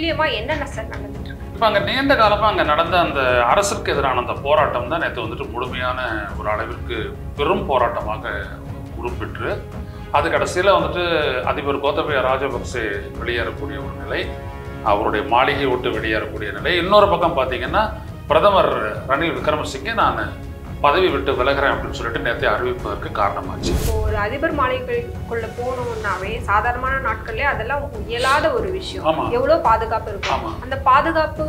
துல்லியமா என்னென்ன சார் நடந்துட்டு இருக்கு? இப்போ அங்கே நீண்ட காலமாக அங்கே நடந்த அந்த அரசுக்கு எதிரான அந்த போராட்டம் தான் நேற்று வந்துட்டு முழுமையான ஒரு அளவிற்கு பெரும் போராட்டமாக உருப்பெற்று அது கடைசியில் வந்துட்டு அதிபர் கோத்தபய ராஜபக்சே வெளியேறக்கூடிய ஒரு நிலை, அவருடைய மாளிகை விட்டு வெளியேறக்கூடிய நிலை. இன்னொரு பக்கம் பார்த்தீங்கன்னா பிரதமர் ரணில் விக்ரமசிங்கே நான் பதவி விட்டு விலகிறேன் அப்படின்னு சொல்லிட்டு நேற்று அறிவிப்பதற்கு காரணமாச்சு. இப்போ ஒரு அதிபர் மாளிகைக்குள்ள போகணும்னாவே சாதாரணமான நாட்கள்லேயே அதெல்லாம் இயலாத ஒரு விஷயம். எவ்வளோ பாதுகாப்பு இருக்கும். அந்த பாதுகாப்பு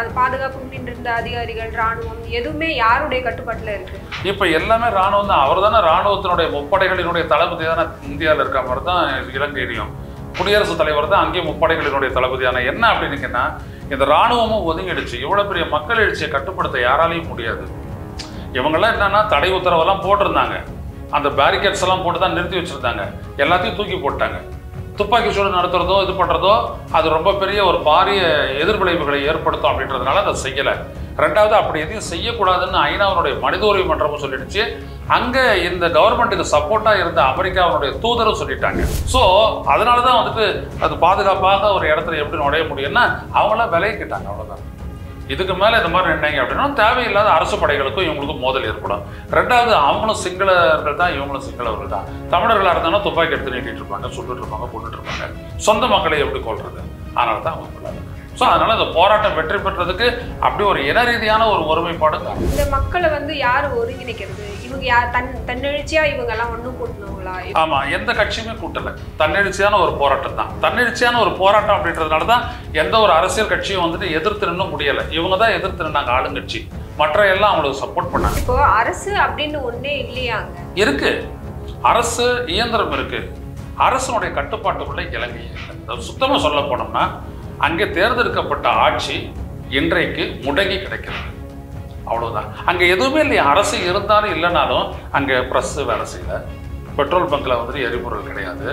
இருந்த அதிகாரிகள் ராணுவம் எதுவுமே யாருடைய கட்டுப்பாட்டில் இருக்கு? இப்போ எல்லாமே ராணுவம் தான். அவர் தானே ராணுவத்தினுடைய முப்படைகளினுடைய தளபதி தானே இந்தியாவில் இருக்க மாதிரி தான் இலங்கையிலையும். குடியரசுத் தலைவர் தான் அங்கேயும் முப்படைகளினுடைய தளபதியான. என்ன அப்படின்னுங்கன்னா இந்த ராணுவமும் ஒதுங்கிடுச்சு. இவ்வளோ பெரிய மக்கள் எழுச்சியை கட்டுப்படுத்த யாராலையும் முடியாது. இவங்கெல்லாம் என்னன்னா தடை உத்தரவெல்லாம் போட்டிருந்தாங்க, அந்த பேரிகேட்ஸ் எல்லாம் போட்டு தான் நிறுத்தி வச்சிருந்தாங்க, எல்லாத்தையும் தூக்கி போட்டாங்க. துப்பாக்கி சூடு நடத்துறதோ இது பண்ணுறதோ அது ரொம்ப பெரிய ஒரு பாரிய எதிர்விளைவுகளை ஏற்படுத்தும் அப்படின்றதுனால அதை செய்யலை. ரெண்டாவது அப்படி எதையும் செய்யக்கூடாதுன்னு ஐநாவுடைய மனித உரிமை மன்றமும் சொல்லிடுச்சு. அங்கே இந்த கவர்மெண்ட்டுக்கு சப்போர்ட்டாக இருந்த அமெரிக்காவுடைய தூதரும் சொல்லிட்டாங்க. ஸோ அதனால தான் வந்துட்டு அது பாதுகாப்பாக ஒரு இடத்துல எப்படி நுழைய முடியும்னா அவங்களாம் விலைக்கிட்டாங்க, அவ்வளோதான். இதுக்கு மேலே இந்த மாதிரி நினைங்க அப்படின்னா தேவையில்லாத அரசு படைகளுக்கும் இவங்களுக்கும் மோதல் ஏற்படும். ரெண்டாவது அவங்களும் சிங்களர்கள் தான், இவங்களும் சிங்களவர்கள் தான். தமிழர்களாக இருந்தாலும் துப்பாக்கி எடுத்து நீட்டிட்டு இருப்பாங்க, சுட்டுட்டு இருப்பாங்க, கொண்டுட்டு இருப்பாங்க. சொந்த மக்களை எப்படி கொள்றது? அதனால தான் அவங்க கொள்ளாது. ஸோ அதனால இந்த போராட்டம் வெற்றி பெற்றதுக்கு அப்படி ஒரு இன ரீதியான ஒரு ஒருமைப்பாடு தான். இந்த மக்களை யார் ஒருங்கிணைக்கிறது? இவங்க யார் தன்னெழுச்சியா இவங்க எல்லாம் ஒன்றும் கூட்டணுங்களா? ஆமா, எந்த கட்சியுமே கூட்டலை. தன்னெழுச்சியான ஒரு போராட்டம் தான். தன்னெழுச்சியான ஒரு போராட்டம் அப்படின்றதுனால தான் எந்த ஒரு அரசியல் கட்சியும் வந்துட்டு எதிர்த்து நின்று முடியலை. இவங்க தான் எதிர்த்து நின்னாங்க, ஆளுங்கட்சி. மற்ற எல்லாம் அவங்களுக்கு சப்போர்ட் பண்ணாங்க. இப்போ அரசு அப்படின்னு ஒன்னே இல்லையாங்க? இருக்கு, அரசு இயந்திரம் இருக்கு. அரசனுடைய கட்டுப்பாட்டுக்குள்ள இலங்கை இல்லை. சுத்தமா சொல்ல போனோம்னா அங்கே தேர்ந்தெடுக்கப்பட்ட ஆட்சி இன்றைக்கு முடங்கி கிடைக்கிறது, அவ்வளவுதான். அங்கே எதுவுமே இல்லையா. அரசு இருந்தாலும் இல்லைனாலும் அங்கே ப்ரெஸ் வேலை செய்யலை, பெட்ரோல் பங்கில் வந்துட்டு எரிபொருள் கிடையாது,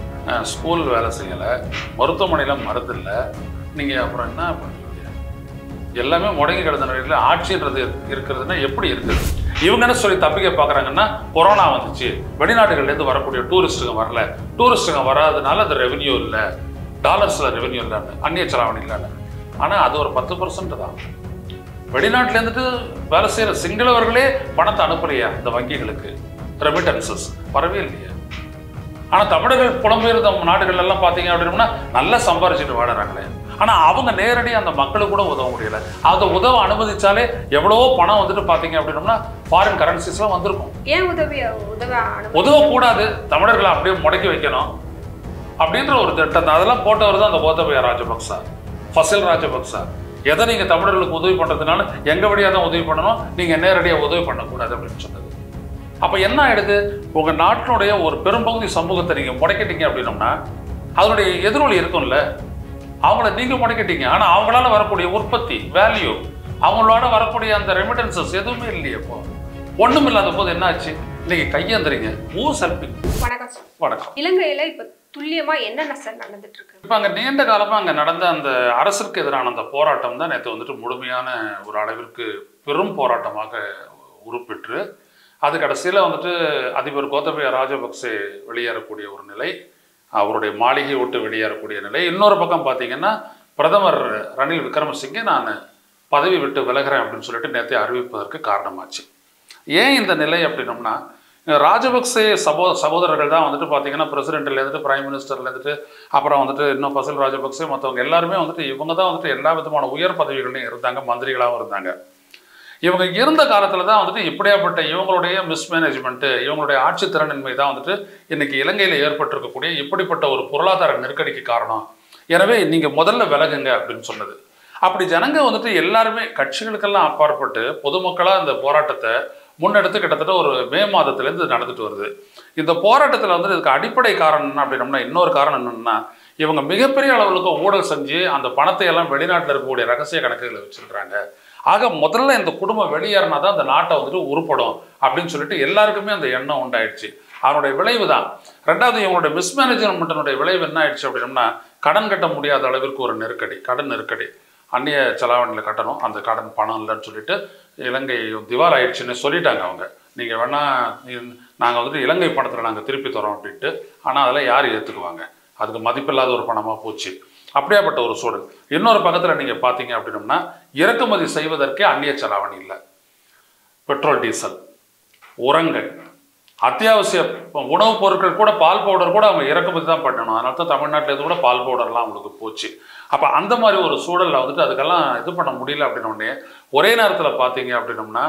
ஸ்கூல் வேலை செய்யலை, மருத்துவமனையில் மருந்து இல்லை. நீங்கள் அப்புறம் என்ன பண்ணுவீங்க? எல்லாமே முடங்கி கிடந்த நிலையில் ஆட்சின்றது இருக்கிறதுனா எப்படி இருக்குது? இவங்க என்ன சொல்லி தப்பிக்க பார்க்குறாங்கன்னா கொரோனா வந்துச்சு, வெளிநாடுகள்லேருந்து வரக்கூடிய டூரிஸ்ட்டுங்க வரல, டூரிஸ்ட்டுங்க வராதனால அது ரெவென்யூ இல்லை, டாலர்ஸில் ரெவென்யூ இல்லைன்னு, அந்நிய செலாவணி இல்லைன்னு. ஆனால் அது ஒரு 10% தான். வெளிநாட்டிலேருந்துட்டு வேலை செய்கிற சிங்களவர்களே பணத்தை அனுப்பலையா இந்த வங்கிகளுக்கு? ரெமிட்டன்சஸ் வரவே இல்லையா? ஆனால் தமிழர்கள் புலம்பெயர்ந்த நாடுகள் எல்லாம் பார்த்தீங்க அப்படின்னா நல்லா சம்பாரிச்சுட்டு வாடுறாங்களே. ஆனால் அவங்க நேரடியாக அந்த மக்களுக்கு கூட உதவ முடியலை. அதை உதவ அனுமதிச்சாலே எவ்வளவோ பணம் வந்துட்டு பார்த்தீங்க அப்படின்னா ஃபாரின் கரன்சிஸ்லாம் வந்திருக்கும். ஏன் உதவக்கூடாது? தமிழர்களை அப்படியே முடக்கி வைக்கணும் அப்படின்ற ஒரு திட்டம் தான். அதெல்லாம் போட்டவர் தான் அந்த கோத்தபய ராஜபக்சா, ஃபசில் ராஜபக்சா. எதை நீங்கள் தமிழர்களுக்கு உதவி பண்ணுறதுனால எங்கள் வழியாக தான் உதவி பண்ணணும், நீங்கள் நேரடியாக உதவி பண்ணக்கூடாது அப்படின்னு சொன்னது. அப்போ என்ன ஆயிடுது? உங்கள் நாட்டினுடைய ஒரு பெரும்பகுதி சமூகத்தை நீங்கள் முடக்கிட்டீங்க அப்படின்னோம்னா அதனுடைய எதிரொலி இருக்கும்ல. அவங்கள நீங்கள் முடக்கிட்டீங்க, ஆனால் அவங்களால வரக்கூடிய உற்பத்தி வேல்யூ, அவங்களோட வரக்கூடிய அந்த ரெமிட்டன்சஸ் எதுவுமே இல்லையே. இப்போ ஒன்றும் இல்லாத போது என்ன ஆச்சு? இன்னைக்கு கையேந்துறீங்க. வணக்கம். வணக்கம். இலங்கையில் இப்போ துல்லியமா என்னென்ன சார் நடந்துட்டு இருக்கு? இப்போ அங்கே நீண்ட காலமாக அங்கே நடந்த அந்த அரசுக்கு எதிரான அந்த போராட்டம் தான் நேற்று வந்துட்டு முழுமையான ஒரு அளவிற்கு பெரும் போராட்டமாக உருப்பெற்று அது கடைசியில் வந்துட்டு அதிபர் கோத்தபய ராஜபக்சே வெளியேறக்கூடிய ஒரு நிலை, அவருடைய மாளிகை விட்டு வெளியேறக்கூடிய நிலை. இன்னொரு பக்கம் பார்த்தீங்கன்னா பிரதமர் ரணில் விக்ரமசிங்கே நான் பதவி விட்டு விலகிறேன் அப்படின்னு சொல்லிட்டு நேற்று அறிவிப்பதற்கு காரணமாச்சு. ஏன் இந்த நிலை அப்படின்னோம்னா ராஜபக்சே சகோதரர்கள் தான் வந்துட்டு பார்த்தீங்கன்னா பிரசிடென்ட்லேருந்துட்டு பிரைம் மினிஸ்டர்லேருந்துட்டு அப்புறம் வந்துட்டு இன்னும் ஃபசில் ராஜபக்சே மற்றவங்க எல்லாருமே வந்துட்டு இவங்க தான் வந்துட்டு எல்லா விதமான உயர் பதவிகளையும் இருந்தாங்க, மந்திரிகளாகவும் இருந்தாங்க. இவங்க இருந்த காலத்தில் தான் வந்துட்டு இப்படியாப்பட்ட இவங்களுடைய மிஸ்மேனேஜ்மெண்ட்டு, இவங்களுடைய ஆட்சி திறனின்மை தான் வந்துட்டு இன்னைக்கு இலங்கையில் ஏற்பட்டிருக்கக்கூடிய இப்படிப்பட்ட ஒரு பொருளாதார நெருக்கடிக்கு காரணம். எனவே நீங்கள் முதல்ல விலகுங்க அப்படின்னு சொன்னது. அப்படி ஜனங்க வந்துட்டு எல்லாருமே கட்சிகளுக்கெல்லாம் அப்பாற்பட்டு பொதுமக்களாக இந்த போராட்டத்தை முன்னெடுத்து கிட்டத்தட்ட ஒரு மே மாதத்துலேருந்து நடந்துட்டு வருது. இந்த போராட்டத்தில் வந்துட்டு இதுக்கு அடிப்படை காரணம் என்ன அப்படின்னம்னா, இன்னொரு காரணம் என்னென்னா இவங்க மிகப்பெரிய அளவுக்கு ஊழல் செஞ்சு அந்த பணத்தை எல்லாம் வெளிநாட்டில் இருக்கக்கூடிய ரகசிய கணக்குகளை வச்சுருக்காங்க. ஆக முதல்ல இந்த குடும்பம் வெளியேறினா தான் அந்த நாட்டை வந்துட்டு உருப்படும் அப்படின்னு சொல்லிட்டு எல்லாருக்குமே அந்த எண்ணம் உண்டாயிடுச்சு. அதனுடைய விளைவு தான். ரெண்டாவது இவங்களுடைய மிஸ்மேனேஜ்மெண்ட்டினுடைய விளைவு என்ன ஆயிடுச்சு அப்படின்னம்னா கடன் கட்ட முடியாத அளவிற்கு ஒரு நெருக்கடி, கடன் நெருக்கடி. அந்நிய செலாவணியில் கட்டணும், அந்த கடன் பணம் இல்லைன்னு சொல்லிட்டு இலங்கை திவால் ஆயிடுச்சுன்னு சொல்லிட்டாங்க அவங்க. நீங்கள் வேணால் நாங்கள் வந்துட்டு இலங்கை பணத்தில் நாங்கள் திருப்பி தரோம் அப்படின்ட்டு. ஆனால் அதெல்லாம் யார் ஏற்றுக்குவாங்க? அதுக்கு மதிப்பில்லாத ஒரு பணமாக போச்சு. அப்படியாப்பட்ட ஒரு சூழல். இன்னொரு பக்கத்தில் நீங்கள் பார்த்தீங்க அப்படின்னம்னா இறக்குமதி செய்வதற்கே அந்நிய செலாவணி இல்லை. பெட்ரோல், டீசல், உரங்கள், அத்தியாவசிய உணவுப் பொருட்கள் கூட, பால் பவுடர் கூட அவங்க இறக்குமதி தான் பண்ணணும். அதனால தான் தமிழ்நாட்டிலேருந்து கூட பால் பவுடர்லாம் அவங்களுக்கு போச்சு. அப்போ அந்த மாதிரி ஒரு சூழலில் வந்துட்டு அதுக்கெல்லாம் இது பண்ண முடியல அப்படின்னோடனே ஒரே நேரத்தில் பார்த்தீங்க அப்படின்னம்னா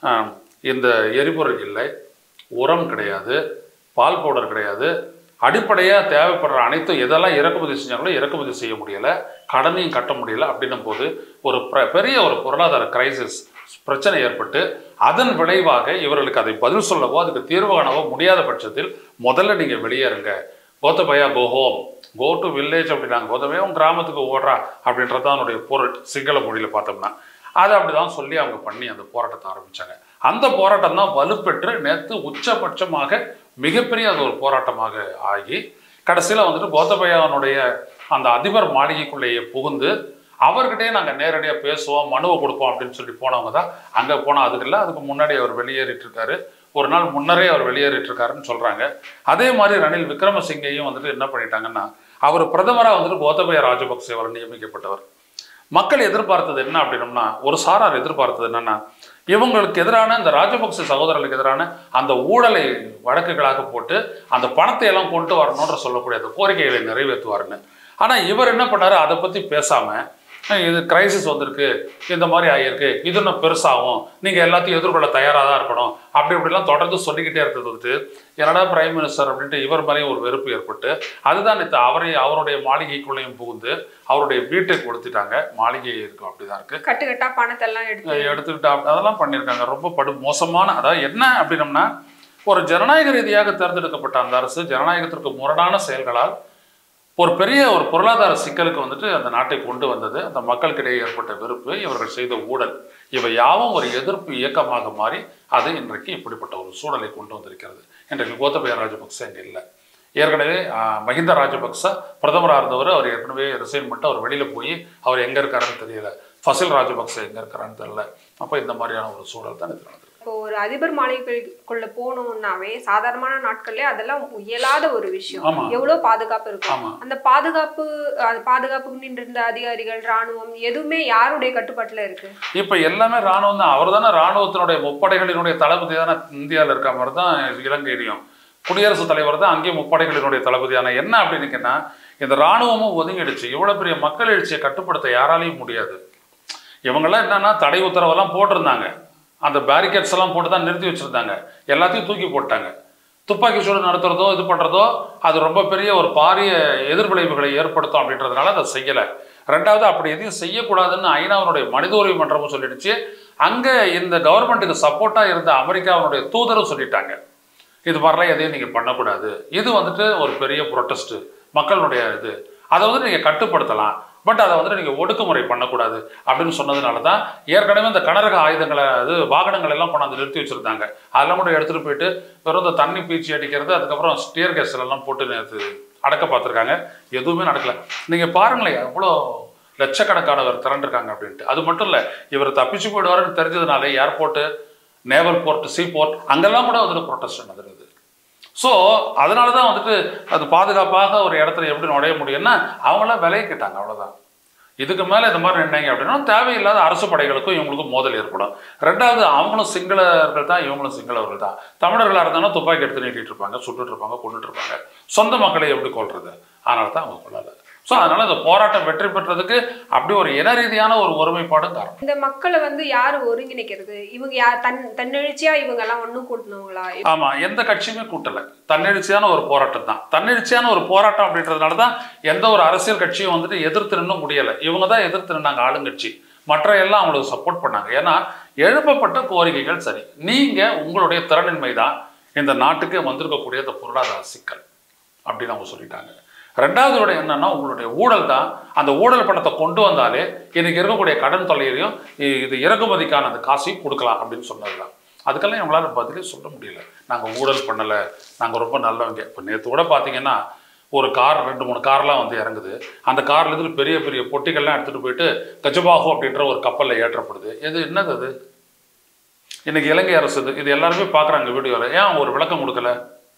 இந்த எரிபொருள் இல்லை, உரம் கிடையாது, பால் பவுடர் கிடையாது, அடிப்படையாக தேவைப்படுற அனைத்தும் எதெல்லாம் இறக்குமதி செஞ்சாங்களோ இறக்குமதி செய்ய முடியலை, கடனையும் கட்ட முடியலை. அப்படின்னும் போது ஒரு பெரிய ஒரு பொருளாதார கிரைசிஸ் பிரச்சனை ஏற்பட்டு அதன் விளைவாக இவர்களுக்கு அதை பதில் சொல்லவோ அதுக்கு தீர்வு காணவோ முடியாத பட்சத்தில் முதல்ல நீங்கள் வெளியேறுங்க, Gotabaya go home, go to village அப்படின்னாங்க. கோத்தபயா கிராமத்துக்கு ஓடுறா அப்படின்றது தான் அதனுடைய பொருள் சிங்கள மொழியில் பார்த்தோம்னா. அதை அப்படிதான் சொல்லி அவங்க பண்ணி அந்த போராட்டத்தை ஆரம்பித்தாங்க. அந்த போராட்டம் தான் வலுப்பெற்று நேற்று உச்சபட்சமாக மிகப்பெரிய அது ஒரு போராட்டமாக ஆகி கடைசியில் வந்துட்டு கோத்தபயாவுடைய அந்த அதிபர் மாளிகைக்குள்ளேயே புகுந்து அவர்கிட்டே நாங்கள் நேரடியாக பேசுவோம், மனுவை கொடுப்போம் அப்படின்னு சொல்லி போனவங்க தான். அங்கே போனால் அதுக்கு இல்லை, அதுக்கு முன்னாடி அவர் வெளியேறிட்டு இருக்காரு, ஒரு நாள் முன்னரே அவர் வெளியேறிட்டு இருக்காருன்னு சொல்கிறாங்க. அதே மாதிரி ரணில் விக்ரமசிங்கையும் வந்துட்டு என்ன பண்ணிட்டாங்கன்னா, அவர் பிரதமராக வந்துட்டு கோத்தபய ராஜபக்சே அவர் நியமிக்கப்பட்டவர். மக்கள் எதிர்பார்த்தது என்ன அப்படின்னம்னா, ஒரு சாரார் எதிர்பார்த்தது என்னன்னா, இவங்களுக்கு எதிரான இந்த ராஜபக்சே சகோதரர்களுக்கு எதிரான அந்த ஊழலை வழக்குகளாக போட்டு அந்த பணத்தை எல்லாம் கொண்டு வரணுன்ற சொல்லக்கூடிய அந்த கோரிக்கைகளை நிறைவேற்றுவாருன்னு. ஆனால் இவர் என்ன பண்ணாரு, அதை பற்றி பேசாமல் இது கிரைசிஸ் வந்திருக்கு, இந்த மாதிரி ஆகியிருக்கு, இது இன்னும் பெருசாகும், நீங்கள் எல்லாத்தையும் எதிர்கொள்ள தயாராக தான் இருக்கணும் அப்படி இப்படிலாம் தொடர்ந்து சொல்லிக்கிட்டே இருக்கிறது வந்துட்டு என்னடா பிரைம் மினிஸ்டர் அப்படின்ட்டு இவர் மாதிரியும் ஒரு வெறுப்பு ஏற்பட்டு அதுதான் நேற்று அவருடைய மாளிகைக்குள்ளேயும் புகுந்து அவருடைய வீட்டை கொடுத்துட்டாங்க. மாளிகை இருக்கும் அப்படிதான் இருக்கு, கட்டுக்கட்டா பணத்தெல்லாம் எடுத்துக்கிட்டா அதெல்லாம் பண்ணியிருக்காங்க. ரொம்ப மோசமான, அதாவது என்ன அப்படின்னம்னா, ஒரு ஜனநாயக ரீதியாக தேர்ந்தெடுக்கப்பட்ட அந்த அரசு ஜனநாயகத்திற்கு முரணான செயல்களால் ஒரு பெரிய ஒரு பொருளாதார சிக்கலுக்கு வந்துட்டு அந்த நாட்டை கொண்டு வந்தது. அந்த மக்களுக்கிடையே ஏற்பட்ட வெறுப்பு, இவர்கள் செய்த ஊழல், இவை யாவும் ஒரு எதிர்ப்பு இயக்கமாக மாறி அது இன்றைக்கு இப்படிப்பட்ட ஒரு சூழலை கொண்டு வந்திருக்கிறது. இன்றைக்கு கோத்தபய ராஜபக்சே இங்கே இல்லை. ஏற்கனவே மஹிந்த ராஜபக்ச பிரதமராக இருந்தவர், அவர் ஏற்கனவே ரிசைன் பண்ணிட்டு அவர் வெளியில் போய் அவர் எங்கே இருக்காருன்னு தெரியல, ஃபசில் ராஜபக்சே எங்கே இருக்காருன்னு தெரியல. அப்போ இந்த மாதிரியான ஒரு சூழல் தான் இது நடந்தது. இப்போ ஒரு அதிபர் மாளிகைக்குள்ள போகணும்னாவே சாதாரணமான நாட்கள்ல அதெல்லாம் இயலாத ஒரு விஷயம். எவ்வளவு பாதுகாப்பு இருக்கும், அந்த பாதுகாப்புக்கு நின்றிருந்த அதிகாரிகள், ராணுவம் எதுவுமே யாருடைய கட்டுப்பாட்டுல இருக்கு? இப்ப எல்லாமே ராணுவம் தான். அவர் தானே ராணுவத்தினுடைய முப்படைகளினுடைய தளபதி தானே இந்தியாவில் இருக்க மாதிரி தான் இலங்கையிலையும். குடியரசுத் தலைவர் தான் அங்கேயும் முப்படைகளினுடைய தளபதியான. என்ன அப்படின்னு இந்த ராணுவமும் ஒதுங்கிடுச்சு. இவ்வளவு பெரிய மக்கள் எழுச்சியை கட்டுப்படுத்த யாராலையும் முடியாது. இவங்கெல்லாம் என்னன்னா தடை உத்தரவெல்லாம் போட்டிருந்தாங்க, அந்த பேரிகேட்ஸ் எல்லாம் போட்டு தான் நிறுத்தி வச்சிருந்தாங்க, எல்லாத்தையும் தூக்கி போட்டாங்க. துப்பாக்கி சூடு நடத்துறதோ இது பண்ணுறதோ அது ரொம்ப பெரிய ஒரு பாரிய எதிர்விளைவுகளை ஏற்படுத்தும் அப்படின்றதுனால அதை செய்யலை. ரெண்டாவது, அப்படி எதையும் செய்யக்கூடாதுன்னு ஐநாவுடைய மனித உரிமை மன்றமும் சொல்லிடுச்சு. அங்கே இந்த கவர்மெண்ட்டுக்கு சப்போர்ட்டாக இருந்த அமெரிக்காவுடைய தூதரும் சொல்லிட்டாங்க, இது மாதிரிலாம் எதையும் நீங்கள் பண்ணக்கூடாது, இது வந்துட்டு ஒரு பெரிய ப்ரொட்டஸ்ட்டு மக்களுடைய இது, அதை வந்துட்டு நீங்கள் கட்டுப்படுத்தலாம், பட் அதை வந்துட்டு நீங்கள் ஒடுக்குமுறை பண்ணக்கூடாது அப்படின்னு சொன்னதுனால தான் ஏற்கனவே இந்த கனரக ஆயுதங்களை வாகனங்கள் எல்லாம் கொண்டாந்து நிறுத்தி வச்சுருந்தாங்க. அதெல்லாம் கூட எடுத்துகிட்டு போயிட்டு வெறும் இந்த தண்ணி பீச்சி அடிக்கிறது, அதுக்கப்புறம் ஸ்டியர் கேஸ்லாம் போட்டு நேற்று அடக்க பார்த்துருக்காங்க. எதுவுமே நடக்கலை. நீங்கள் பாருங்களேன் எவ்வளோ லட்சக்கணக்கானவர் திரண்டிருக்காங்க அப்படின்ட்டு. அது மட்டும் இல்லை, இவர் தப்பிச்சு போயிடுவாருன்னு தெரிஞ்சதுனால airport, naval port, sea port அங்கெல்லாம் கூட வந்துட்டு ப்ரொட்டஸ்ட் நடந்துருது. ஸோ அதனால தான் வந்துட்டு அது பாதுகாப்பாக ஒரு இடத்துல எப்படி நுழைய முடியும்னா அவங்களாம் விலையை கேட்டாங்க, அவ்வளோதான். இதுக்கு மேலே இந்த மாதிரி நினைங்க அப்படின்னா தேவையில்லாத அரசு படைகளுக்கும் இவங்களுக்கும் மோதல் ஏற்படும். ரெண்டாவது, அவங்களும் சிங்களர்கள் தான், இவங்களும் சிங்களவர்கள் தான். தமிழர்களாக இருந்தாலும் துப்பாக்கி எடுத்து நீட்டிட்டு இருப்பாங்க, சுட்டுட்டு இருப்பாங்க, கொண்டுட்டு இருப்பாங்க. சொந்த மக்களை எப்படி கொள்றது? அதனால தான் அவங்க கொள்ளலை. ஸோ அதனால இந்த போராட்டம் வெற்றி பெற்றதுக்கு அப்படி ஒரு இன ரீதியான ஒரு ஒருமைப்பாடும் காரணம். இந்த மக்களை யாரு ஒருங்கிணைக்கிறது? இவங்க யார் தன்னெழுச்சியா இவங்க எல்லாம் ஒன்றும் கூட்டணுங்களா? ஆமா, எந்த கட்சியுமே கூட்டலை. தன்னெழுச்சியான ஒரு போராட்டம் தான். தன்னெழுச்சியான ஒரு போராட்டம் அப்படின்றதுனால தான் எந்த ஒரு அரசியல் கட்சியும் வந்துட்டு எதிர்த்து நின்று முடியலை. இவங்க தான் எதிர்த்து நின்னாங்க, ஆளுங்கட்சி. மற்ற எல்லாம் அவங்களுக்கு சப்போர்ட் பண்ணாங்க. ஏன்னா எழுப்பப்பட்ட கோரிக்கைகள் சரி, நீங்க உங்களுடைய திறனின்மை தான் இந்த நாட்டுக்கு வந்திருக்கக்கூடிய இந்த பொருளாதார சிக்கல் அப்படின்னு அவங்க சொல்லிட்டாங்க. ரெண்டாவது விட என்னன்னா, உங்களுடைய ஊழல் தான். அந்த ஊழல் பணத்தை கொண்டு வந்தாலே இன்னைக்கு இருக்கக்கூடிய கடன் தொல்லையிலையும் இது இறக்குமதிக்கான அந்த காசையும் கொடுக்கலாம் அப்படின்னு சொன்னதுதான். அதுக்கெல்லாம் இவங்களால பதிலே சொல்ல முடியல. நாங்கள் ஊழல் பண்ணலை, நாங்கள் ரொம்ப நல்லவங்க. இப்போ நேற்று கூட பார்த்தீங்கன்னா ஒரு கார் 2-3 கார்லாம் இறங்குது. அந்த கார்ல இருந்து பெரிய பெரிய பொட்டிகள்லாம் எடுத்துகிட்டு போயிட்டு கஜபாஹோ அப்படின்ற ஒரு கப்பலில் ஏற்றப்படுது. இது என்னது? அது இன்னைக்கு இலங்கை அரசு இது எல்லாருமே பார்க்குறாங்க வீடியோவில். ஏன் ஒரு விளக்கம் கொடுக்கல?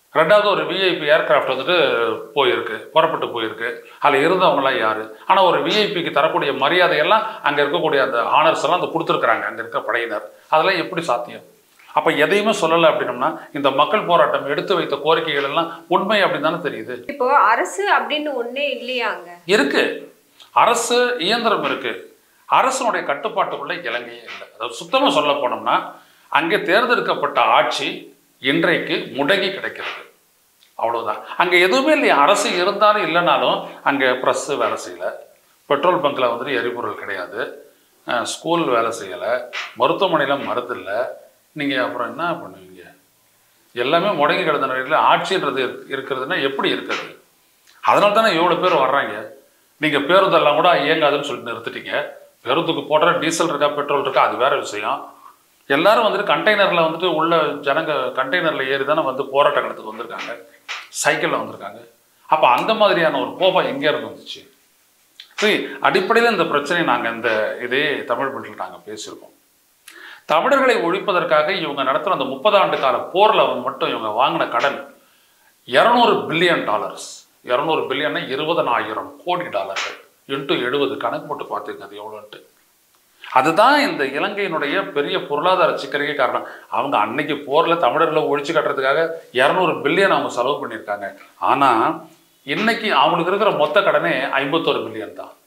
ரெண்டாவது ஒரு விஐபி ஏர்கிராஃப்ட் வந்துட்டு போயிருக்கு, புறப்பட்டு போயிருக்கு. அதில் இருந்தவங்களாம் யார்? ஆனால் ஒரு விஐபிக்கு தரக்கூடிய மரியாதையெல்லாம் அங்கே இருக்கக்கூடிய அந்த ஹானர்ஸ் எல்லாம் அந்த கொடுத்துருக்குறாங்க அங்கே இருக்க படையினர். அதெல்லாம் எப்படி சாத்தியம்? அப்போ எதையுமே சொல்லலை அப்படின்னம்னா இந்த மக்கள் போராட்டம் எடுத்து வைத்த கோரிக்கைகள் எல்லாம் உண்மை அப்படின்னு தானே தெரியுது. இப்போ அரசு அப்படின்னு ஒன்னே இல்லையாங்க? இருக்கு, அரசு இயந்திரம் இருக்கு. அரசனுடைய கட்டுப்பாட்டுக்குள்ள இலங்கையே இல்லை. அதாவது சுத்தமாக சொல்ல போனோம்னா அங்கே தேர்ந்தெடுக்கப்பட்ட ஆட்சி இன்றைக்கு முடங்கி கிடைக்கிறது, அவ்வளோதான். அங்கே எதுவுமே இல்லையா. அரசு இருந்தாலும் இல்லைனாலும் அங்கே ப்ரெஸ்ஸு வேலை செய்யலை, பெட்ரோல் பங்கில் வந்துட்டு எரிபொருள் கிடையாது, ஸ்கூல் வேலை செய்யலை, மருத்துவமனையில் மருந்து இல்லை. நீங்கள் அப்புறம் என்ன பண்ணுவீங்க? எல்லாமே முடங்கி கிடந்த நிலையில் ஆட்சின்றது இருக்கிறதுனா எப்படி இருக்குது? அதனால தானே இவ்வளோ பேர் வர்றாங்க. நீங்கள் பேருந்தெல்லாம் கூட இயங்காதுன்னு சொல்லிட்டு நிறுத்திட்டீங்க. பேருந்துக்கு போடுற டீசல் இருக்கா, பெட்ரோல் இருக்கா, அது வேறு விஷயம். எல்லாரும் வந்துட்டு கண்டெய்னரில் வந்துட்டு உள்ள ஜனங்க கண்டெய்னரில் ஏறி தானே வந்து போராட்ட களத்துக்கு வந்திருக்காங்க, சைக்கிளில் வந்திருக்காங்க. அப்போ அந்த மாதிரியான ஒரு கோபம் எங்கே இருந்து வந்துச்சு? சரி, அடிப்படையில் இந்த பிரச்சனையை நாங்கள் இந்த இதே தமிழ்மின்ட்டில் நாங்கள் பேசியிருக்கோம். தமிழர்களை ஒழிப்பதற்காக இவங்க நடத்துகிற அந்த 30 ஆண்டு கால போரில் மட்டும் இவங்க வாங்கின கடன் $200 பில்லியன். 200 பில்லியன்னா 20,000 கோடி டாலர்கள் இன்ட்டு 70 கணக்கு போட்டு பார்த்துங்க அது எவ்வளோன்ட்டு. அதுதான் இந்த இலங்கையினுடைய பெரிய பொருளாதார சிக்கலுக்கே காரணம். அவங்க அன்னைக்கு போரில் தமிழர்களை ஒழிச்சு கட்டுறதுக்காக 200 பில்லியன் அவங்க செலவு பண்ணியிருக்காங்க. ஆனால் இன்னைக்கு அவங்களுக்கு இருக்கிற மொத்த கடனே 51 பில்லியன் தான்.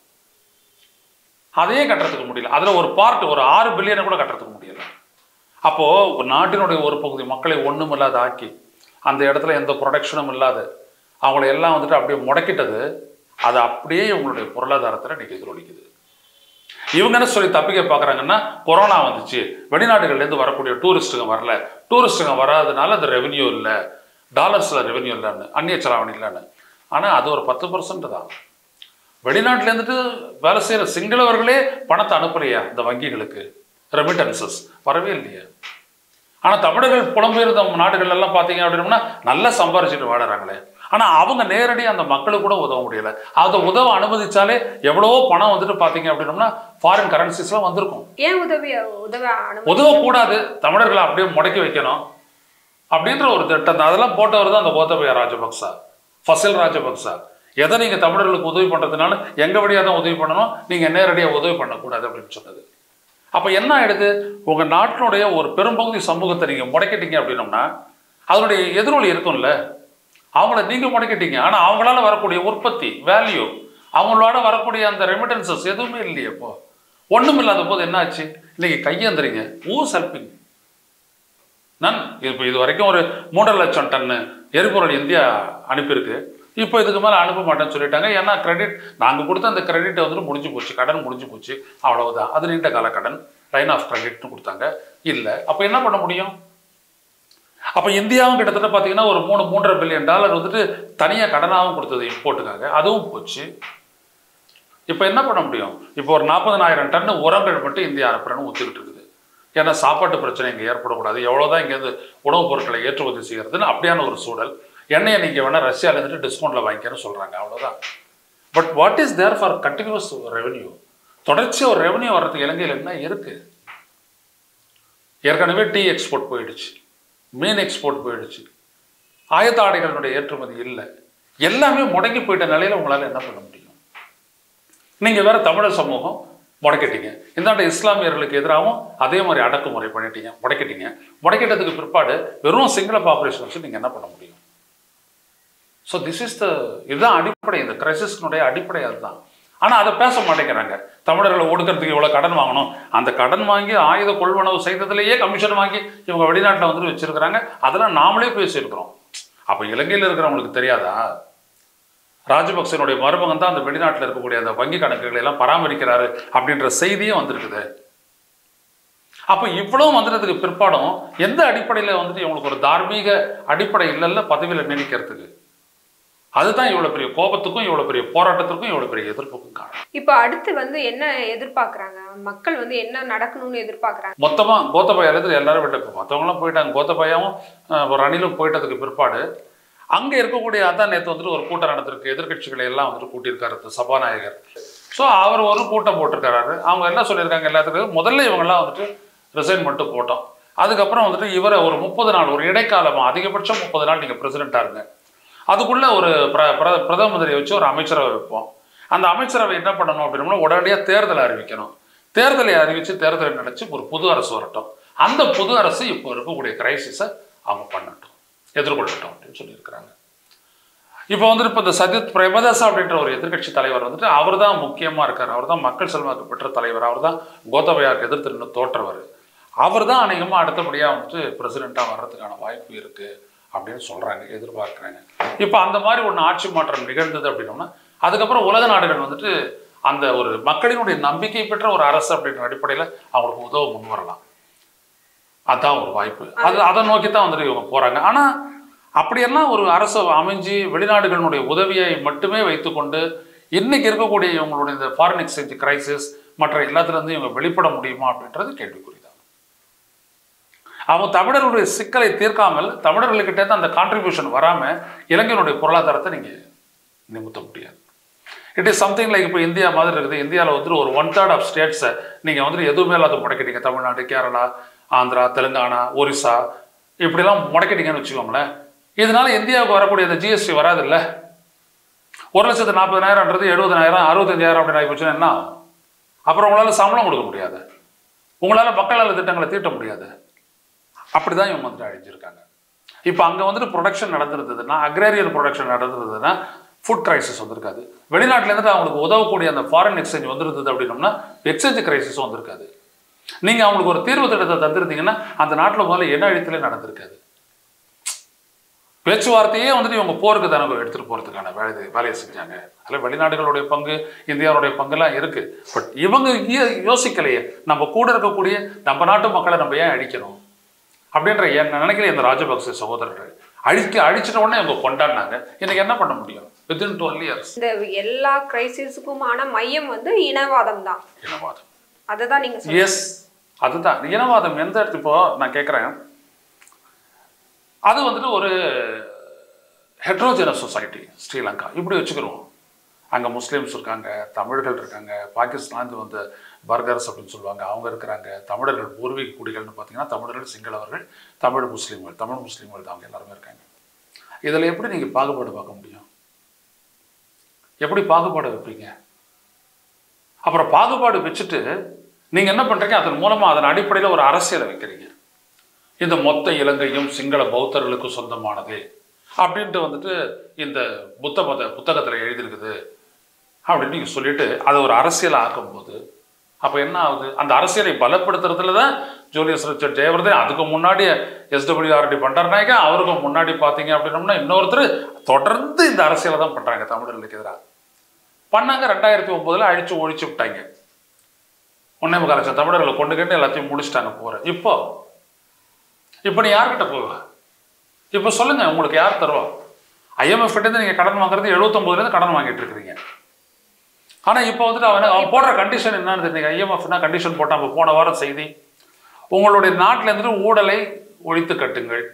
அதையே கட்டுறதுக்கு முடியல. அதில் ஒரு பார்ட் ஒரு 6 பில்லியனை கூட கட்டுறதுக்கு முடியல. அப்போது ஒரு நாட்டினுடைய ஒரு பகுதி மக்களை ஒன்றும் இல்லாத ஆக்கி அந்த இடத்துல எந்த ப்ரொடக்ஷனும் இல்லாத அவங்கள எல்லாம் வந்துட்டு அப்படியே முடக்கிட்டது. அது அப்படியே இவங்களுடைய பொருளாதாரத்தில் இன்னைக்கு எதிரொலிக்குது. இவங்க என்ன சொல்லி தப்பிக்க பார்க்குறாங்கன்னா, கொரோனா வந்துச்சு, வெளிநாடுகள்லேருந்து வரக்கூடிய டூரிஸ்ட்டுங்க வரல, டூரிஸ்ட்டுங்க வராதனால அது ரெவென்யூ இல்லை, டாலர்ஸில் ரெவென்யூ இல்லைன்னு, அந்நிய செலாவணி இல்லைன்னு. ஆனால் அது ஒரு 10% தான். வெளிநாட்டிலேருந்துட்டு வேலை செய்கிற சிங்களவர்களே பணத்தை அனுப்பலையா இந்த வங்கிகளுக்கு? ரெமிட்டன்சஸ் வரவே இல்லையா? ஆனால் தமிழர்கள் புலம்பெயர்ந்த நாடுகள்லாம் பார்த்தீங்க அப்படின்னா நல்லா சம்பாரிச்சுட்டு வாடுறாங்களே. ஆனால் அவங்க நேரடியாக அந்த மக்களுக்கு கூட உதவ முடியல. அதை உதவ அனுமதிச்சாலே எவ்வளவோ பணம் வந்துட்டு பார்த்தீங்க அப்படின்னோம்னா ஃபாரின் கரன்சிஸ்லாம் வந்திருக்கும். ஏன் உதவக்கூடாது? தமிழர்களை அப்படியே முடக்கி வைக்கணும் அப்படின்ற ஒரு திட்டம். அதெல்லாம் போட்டவர் தான் அந்த கோத்தபய ராஜபக்சா, ஃபசில் ராஜபக்சா. எதை நீங்கள் தமிழர்களுக்கு உதவி பண்ணுறதுனால எங்கள் வழியாக தான் உதவி பண்ணணும், நீங்கள் நேரடியாக உதவி பண்ணக்கூடாது அப்படின்னு சொன்னது. அப்போ என்ன ஆயிடுது? உங்கள் நாட்டினுடைய ஒரு பெரும்பகுதி சமூகத்தை நீங்கள் முடக்கிட்டீங்க அப்படின்னோம்னா அதனுடைய எதிரொலி இருக்கும்ல. அவங்கள நீங்கள் முடக்கிட்டீங்க, ஆனால் அவங்களால வரக்கூடிய உற்பத்தி வேல்யூ, அவங்களோட வரக்கூடிய அந்த ரெமிட்டன்சஸ் எதுவுமே இல்லையே. இப்போ ஒன்றும் இல்லாத போது என்ன ஆச்சு? இன்னைக்கு கையேந்துறீங்க. ஊஸ் ஹெல்பிங் நன். இப்போ இது வரைக்கும் ஒரு 3.5 லட்சம் டன்னு எரிபொருள் இந்தியா அனுப்பியிருக்கு. இப்போ இதுக்கு மேலே அனுப்ப மாட்டேன்னு சொல்லிட்டாங்க. ஏன்னா கிரெடிட் நாங்கள் கொடுத்த அந்த கிரெடிட்டை வந்துட்டு முடிஞ்சு போச்சு, கடன் முடிஞ்சு போச்சு, அவ்வளவுதான். அது நீண்ட கால கடன், லைன் ஆஃப் கிரெடிட்னு கொடுத்தாங்க. இல்லை, அப்போ என்ன பண்ண முடியும்? அப்போ இந்தியாவும் கிட்டத்தட்ட பார்த்தீங்கன்னா ஒரு $3.5 பில்லியன் வந்துட்டு தனியாக கடனாகவும் கொடுத்தது இம்போர்ட்டுக்காக, அதுவும் போச்சு. இப்போ என்ன பண்ண முடியும்? இப்போ ஒரு 40,000 டன்னு உரங்கள் மட்டும் இந்தியா அனுப்புறன்னு ஒத்துக்கிட்டு இருக்குது. ஏன்னா சாப்பாட்டு பிரச்சனை இங்கே ஏற்படக்கூடாது, எவ்வளோதான் இங்கேருந்து உணவுப் பொருட்களை ஏற்றுமதி செய்கிறதுன்னு அப்படியான ஒரு சூழல். எண்ணெயை நீங்கள் வேணால் ரஷ்யாவிலேருந்து டிஸ்கவுண்ட்டில் வாங்கிக்கன்னு சொல்கிறாங்க, அவ்வளோதான். But what is there for continues revenue? தொடர்ச்சியாக ஒரு ரெவென்யூ வர்றதுக்கு இலங்கையில் என்ன இருக்குது? ஏற்கனவே டீ எக்ஸ்போர்ட் போயிடுச்சு, மீன் எக்ஸ்போர்ட் போயிடுச்சு, ஆயத்த ஆடைகளுடைய ஏற்றுமதி இல்லை, எல்லாமே முடங்கி போயிட்ட நிலையில் உங்களால் என்ன பண்ண முடியும்? நீங்கள் வேற தமிழர் சமூகம் முடக்கிட்டீங்க, இந்தாண்ட இஸ்லாமியர்களுக்கு எதிராகவும் அதே மாதிரி அடக்குமுறை பண்ணிட்டீங்க, முடக்கிட்டீங்க. முடக்கிட்டதுக்கு பிற்பாடு வெறும் சிங்கள பாப்புலேஷன் வச்சு நீங்கள் என்ன பண்ண முடியும்? ஸோ இதுதான் அடிப்படை, இந்த கிரைசிஸ்னுடைய அடிப்படை அதுதான். ஆனால் அதை பேச மாட்டேங்கிறாங்க. தமிழர்களை ஒடுக்கிறதுக்கு இவ்வளோ கடன் வாங்கணும், அந்த கடன் வாங்கி ஆயுத கொள்வனவு செய்ததுலேயே கமிஷன் வாங்கி இவங்க வெளிநாட்டில் வந்துட்டு வச்சிருக்கிறாங்க. அதெல்லாம் நாமளே பேசியிருக்கிறோம். அப்போ இலங்கையில் இருக்கிறவங்களுக்கு தெரியாதா? ராஜபக்சனுடைய மருமகன் தான் அந்த வெளிநாட்டில் இருக்கக்கூடிய அந்த வங்கி கணக்குகளை எல்லாம் பராமரிக்கிறாரு அப்படின்ற செய்தியும் வந்திருக்குது. அப்போ இவ்வளவு வந்துடுறதுக்கு பிற்பாடும் எந்த அடிப்படையில் வந்துட்டு இவங்களுக்கு ஒரு தார்மீக அடிப்படை இல்லைல்ல பதவியில் நினைக்கிறதுக்கு? அதுதான் இவ்வளவு பெரிய கோபத்துக்கும் இவ்வளவு பெரிய போராட்டத்திற்கும் இவ்வளவு பெரிய எதிர்ப்புக்கும் காரணம். இப்போ அடுத்து என்ன எதிர்பார்க்குறாங்க மக்கள்? என்ன நடக்கணும்னு எதிர்பார்க்குறாங்க? மொத்தமா கோத்தபாயிலிருந்து எல்லாரும் விட்டு மற்றவங்களாம் போயிட்டாங்க. கோத்தபாயாவும் ரணிலும் போயிட்டதுக்கு பிற்பாடு அங்கே இருக்கக்கூடிய அதான் நேற்று வந்துட்டு ஒரு கூட்டம் நடந்திருக்கு. எதிர்கட்சிகளை எல்லாம் வந்துட்டு கூட்டியிருக்காரு சபாநாயகர். ஸோ அவர் ஒரு கூட்டம் போட்டிருக்காரு. அவங்க என்ன சொல்லியிருக்காங்க? எல்லாத்துக்கும் முதல்ல இவங்கெல்லாம் வந்துட்டு ரிசைன் மட்டும் போட்டோம், அதுக்கப்புறம் வந்துட்டு இவரை ஒரு 30 நாள் ஒரு இடைக்காலமாக அதிகபட்சம் 30 நாள் நீங்கள் பிரசிடெண்ட்டாக இருங்க, அதுக்குள்ளே ஒரு பிரதம மந்திரியை வச்சு ஒரு அமைச்சரவை வைப்போம். அந்த அமைச்சரவை என்ன பண்ணணும் அப்படின்னா உடனடியாக தேர்தலை அறிவிக்கணும். தேர்தலை அறிவித்து தேர்தலை நடத்தி ஒரு புது அரசு வரட்டும். அந்த புது அரசு இப்போ இருக்கக்கூடிய கிரைசிஸை அவங்க பண்ணட்டும், எதிர்கொள்ளட்டும் அப்படின்னு சொல்லியிருக்கிறாங்க. இப்போ வந்துட்டு இப்போ இந்த சஜித் பிரேமதாசா அப்படின்ற ஒரு எதிர்கட்சி தலைவர் வந்துட்டு அவர் தான் முக்கியமாக இருக்கார். அவர் தான் மக்கள் செல்வாக்கு பெற்ற தலைவர். அவர் தான் கோத்தபயாவுக்கு எதிர்த்து நின்று தோற்றவர். அவர் தான் அநேகமாக அடுத்தபடியாக வந்துட்டு பிரசிடெண்ட்டாக வர்றதுக்கான வாய்ப்பு இருக்குது அப்படின்னு சொல்கிறாங்க, எதிர்பார்க்குறாங்க. இப்போ அந்த மாதிரி ஒன்று ஆட்சி மாற்றம் நிகழ்ந்தது அப்படின்னோம்னா அதுக்கப்புறம் உலக நாடுகள் வந்துட்டு அந்த ஒரு மக்களினுடைய நம்பிக்கை பெற்ற ஒரு அரசு அப்படின்ற அடிப்படையில் அவங்களுக்கு உதவ முன் வரலாம். அதுதான் ஒரு வாய்ப்பு. அதை நோக்கி தான் வந்துட்டு இவங்க போகிறாங்க. ஆனால் அப்படியெல்லாம் ஒரு அரசு அமைஞ்சு வெளிநாடுகளினுடைய உதவியை மட்டுமே வைத்துக்கொண்டு இன்னைக்கு இருக்கக்கூடிய இவங்களுடைய இந்த ஃபாரின் எக்ஸ்சேஞ்ச் கிரைசிஸ் மற்ற எல்லாத்துலேருந்து இவங்க வெளிப்பட முடியுமா அப்படின்றது கேள்விக்குறிதான். அவங்க தமிழர்களுடைய சிக்கலை தீர்க்காமல் தமிழர்களுக்கிட்டேருந்து அந்த கான்ட்ரிபியூஷன் வராமல் இலங்கையினுடைய பொருளாதாரத்தை நீங்கள் நிமித்த முடியாது. இட் இஸ் சம்திங் லைக் இப்போ இந்தியா மாதிரி இருக்குது. இந்தியாவில் வந்துட்டு ஒரு 1/3 ஆஃப் ஸ்டேட்ஸை நீங்கள் வந்துட்டு எதுவுமே இல்லாத முடக்கிட்டீங்க. தமிழ்நாடு, கேரளா, ஆந்திரா, தெலுங்கானா, ஒரிசா இப்படிலாம் முடக்கிட்டீங்கன்னு வச்சுக்கோங்களேன். இதனால இந்தியாவுக்கு வரக்கூடிய இந்த ஜிஎஸ்டி வராது இல்லை. 1,40,000ன்றது 70,000 65,000 அப்படின்னு ஆகி போச்சுன்னா என்ன? அப்புறம் உங்களால் சம்பளம் கொடுக்க முடியாது, உங்களால் மக்கள் நல திட்டங்களை தீட்ட முடியாது. அப்படிதான் இவங்க வந்துட்டு அழிஞ்சிருக்காங்க. இப்போ அங்கே வந்துட்டு ப்ரொடக்ஷன் நடந்துருந்ததுன்னா, அக்ரேரியன் ப்ரொடக்ஷன் நடந்துருந்ததுன்னா ஃபுட் கிரைசிஸ் வந்திருக்காது. வெளிநாட்டிலேருந்து அவங்களுக்கு உதவக்கூடிய அந்த ஃபாரின் எக்ஸ்சேஞ்ச் வந்துருந்தது அப்படின்னோம்னா எக்ஸ்சேஞ்ச் கிரைசிஸும் வந்திருக்காது. நீங்கள் அவங்களுக்கு ஒரு தீர்வு திட்டத்தை தந்துருந்தீங்கன்னா அந்த நாட்டில் முதல்ல என்ன அழித்தலே நடந்திருக்காது. பேச்சுவார்த்தையே வந்துட்டு இவங்க போருக்கு தானே எடுத்துகிட்டு போகிறதுக்கான வேலையை செஞ்சாங்க. அதில் வெளிநாடுகளுடைய பங்கு, இந்தியாவுடைய பங்குலாம் இருக்குது. பட் இவங்க யோசிக்கலையே, நம்ம கூட இருக்கக்கூடிய நம்ம நாட்டு மக்களை நம்ம ஏன் அழிக்கணும் அப்படின்ற நினைக்கிறேன். இந்த ராஜபக்சே சகோதரர்கள் அழிச்சிட்ட உடனே இவங்க கொண்டாடினாங்க. இன்னைக்கு என்ன பண்ண முடியும்? வித்தின் 12 years இந்த எல்லா கிரைசிஸுக்குமான மையம் வந்து இனவாதம் தான். இனவாதம் அதுதான் நீங்க எஸ், அதுதான் இனவாதம். எந்த இடத்து இப்போ நான் கேட்குறேன், அது வந்துட்டு ஒரு ஹெட்ரோஜெனஸ் சொசைட்டி ஸ்ரீலங்கா இப்படி வச்சுக்கிறோம். அங்கே முஸ்லீம்ஸ் இருக்காங்க, தமிழர்கள் இருக்காங்க, பாகிஸ்தான்லேருந்து வந்து பர்கர்ஸ் அப்படின்னு சொல்லுவாங்க அவங்க இருக்கிறாங்க, தமிழர்கள் பூர்வீக குடிகள்னு பார்த்தீங்கன்னா தமிழர்கள், சிங்களவர்கள், தமிழ் முஸ்லீம்கள் தான் அவங்க எல்லாருமே இருக்காங்க. இதில் எப்படி நீங்கள் பாகுபாடு பார்க்க முடியும்? எப்படி பாகுபாடு வைப்பீங்க? அப்புறம் பாகுபாடு வச்சுட்டு நீங்கள் என்ன பண்ணுறீங்க? அதன் மூலமாக அதன் அடிப்படையில் ஒரு அரசியலை வைக்கிறீங்க. இந்த மொத்த இலங்கையும் சிங்கள பௌத்தர்களுக்கு சொந்தமானது அப்படின்ட்டு வந்துட்டு இந்த புத்த மத புத்தகத்தில் எழுதியிருக்குது அப்படின்னு நீங்கள் சொல்லிட்டு அதை ஒரு அரசியலை ஆக்கும்போது அப்போ என்ன ஆகுது? அந்த அரசியலை பலப்படுத்துறதுல தான் ஜூலியஸ் ரிச்சர்ட் ஜெயவர்தன், அதுக்கு முன்னாடி SWRD பண்டாரநாயகா, அவருக்கும் முன்னாடி பார்த்தீங்க அப்படின்னோம்னா இன்னொருத்தர் தொடர்ந்து இந்த அரசியலை தான் பண்ணுறாங்க. தமிழர்களுக்கு எதிராக பண்ணாங்க. 2009 அழிச்சு ஒழிச்சு விட்டாங்க. 1.25 லட்சம் தமிழர்களை கொண்டு கேட்டு எல்லாத்தையும் முடிச்சுட்டாங்க போகிற. இப்போ நீ யார்கிட்ட போவா? இப்போ சொல்லுங்க, உங்களுக்கு யார் தருவா? IMF கிட்டேருந்து நீங்கள் கடன் வாங்குறது 79லேருந்து கடன் வாங்கிட்டு இருக்கிறீங்க. ஆனால் இப்போ வந்துட்டு அவன் போடுற கண்டிஷன் என்னன்னு தெரியுங்க? IMFனா கண்டிஷன் போட்டான். இப்போ போன வாரம் செய்தி, உங்களுடைய நாட்டில் இருந்துட்டு ஊழலை ஒழித்து கட்டுங்கள்.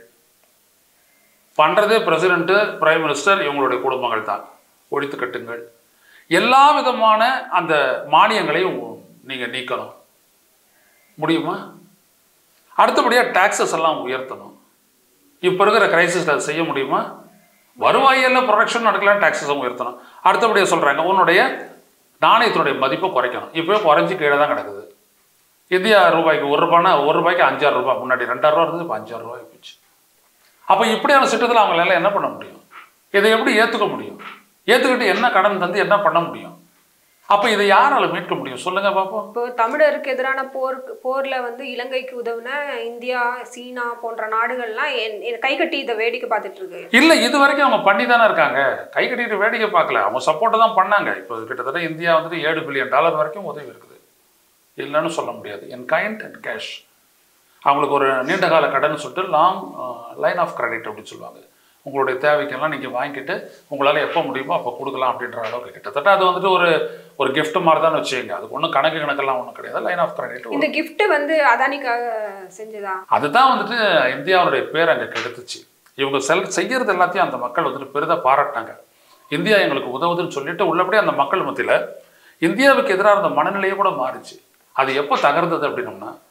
பண்ணுறதே பிரசிடென்ட்டு, பிரைம் மினிஸ்டர், இவங்களுடைய குடும்பங்கள் தான். ஒழித்து கட்டுங்கள். எல்லா விதமான அந்த மானியங்களையும் நீங்கள் நீக்கணும். முடியுமா? அடுத்தபடியாக டாக்ஸஸ் எல்லாம் உயர்த்தணும். இப்போ இருக்கிற கிரைசிஸில் அதை செய்ய முடியுமா? வருவாயெல்லாம் ப்ரொடக்ஷன் நடக்கலாம், டாக்ஸஸும் உயர்த்தணும். அடுத்தபடியாக சொல்கிறாங்க உன்னுடைய நாணயத்தினுடைய மதிப்பை குறைக்கணும். இப்போயே குறைஞ்சி கீழே தான் கிடக்குது. இந்தியா ரூபாய்க்கு ₹1 5-6 ரூபாய், முன்னாடி 2,000 ரூபா இருந்தது, இப்போ 5-6 ரூபாய் போச்சு. அப்போ இப்படியான சிட்டத்தில் அவங்களால என்ன பண்ண முடியும்? இதை எப்படி ஏற்றுக்க முடியும்? ஏற்றுக்கிட்டு என்ன கடன் தந்து என்ன பண்ண முடியும்? அப்போ இதை யாரால மீட்க முடியும்? சொல்லுங்க பாப்போம். இப்போ தமிழருக்கு எதிரான போர்ல வந்து இலங்கைக்கு உதவுன இந்தியா, சீனா போன்ற நாடுகள்லாம் கை கட்டி இதை வேடிக்கை பார்த்துட்டு இருக்கு. இல்லை, இது வரைக்கும் அவங்க பண்ணி தானே இருக்காங்க. கை கட்டிட்டு வேடிக்கை பார்க்கல, அவங்க சப்போர்ட்டை தான் பண்ணாங்க. இப்போ கிட்டத்தட்ட இந்தியா வந்துட்டு $7 பில்லியன் வரைக்கும் உதவி இருக்குது, இல்லைன்னு சொல்ல முடியாது. In kind and cash. அவங்களுக்கு ஒரு நீண்ட கால கடன் சொல்லிட்டு லாங் லைன் ஆஃப் கிரெடிட் அப்படின்னு சொல்லுவாங்க. உங்களுடைய தேவைக்கெல்லாம் நீங்கள் வாங்கிட்டு உங்களால் எப்போ முடியுமோ அப்போ கொடுக்கலாம் அப்படின்ற அளவுக்கு கிட்டத்தட்ட அது வந்துட்டு ஒரு கிஃப்ட் மாதிரி தான் வச்சுங்க. அதுக்கு ஒன்றும் கணக்கெல்லாம் ஒன்றும் கிடையாது. Line of credit. இந்த கிஃப்ட் வந்து அதானிக்காக செஞ்சதா? அதுதான் வந்துட்டு இந்தியாவுடைய பேர் அங்கே கெடுத்துச்சு. இவங்க செய்யறது எல்லாத்தையும் அந்த மக்கள் வந்துட்டு பெரிதாக பாராட்டினாங்க. இந்தியா எங்களுக்கு உதவுதுன்னு சொல்லிட்டு உள்ளபடியே அந்த மக்கள் மத்தியில் இந்தியாவுக்கு எதிராக இருந்த மனநிலையே கூட மாறிச்சு. அது எப்போ தகர்ந்தது அப்படின்னோம்னா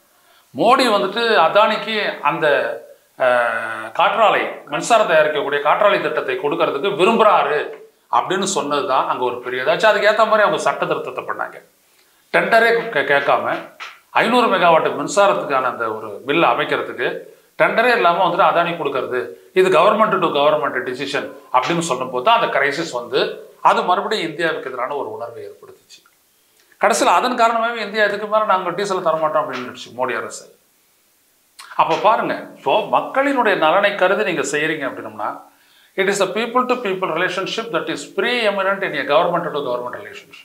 மோடி வந்துட்டு அதானிக்கு அந்த காற்றாலை மின்சாரம் தயாரிக்கக்கூடிய காற்றாலை திட்டத்தை கொடுக்கறதுக்கு விரும்புகிறாரு அப்படின்னு சொன்னது தான் அங்கே ஒரு பெரிய ஏதாச்சும். அதுக்கு ஏற்ற மாதிரி அவங்க சட்ட திருத்தத்தை பண்ணாங்க. டெண்டரே கேட்காம 500 மெகாவாட் மின்சாரத்துக்கான அந்த ஒரு பில்லை அமைக்கிறதுக்கு டெண்டரே இல்லாமல் வந்துட்டு அதானி கொடுக்கறது, இது கவர்மெண்ட் டு கவர்மெண்ட் டிசிஷன் அப்படின்னு சொல்லும் போது தான் அந்த கிரைசிஸ் வந்து அது மறுபடியும் இந்தியாவுக்கு எதிரான ஒரு உணர்வை ஏற்படுத்துச்சு. கடைசியில் அதன் காரணமாகவே இந்தியா இதுக்கு மேலே நாங்கள் டீசல் தரமாட்டோம் அப்படின்னு மோடி அரசு. அப்போ பாருங்க, ஸோ மக்களினுடைய நலனை கருதி நீங்கள் செய்கிறீங்க அப்படின்னம்னா it is the people to people relationship that is pre eminent in a government to government relationship.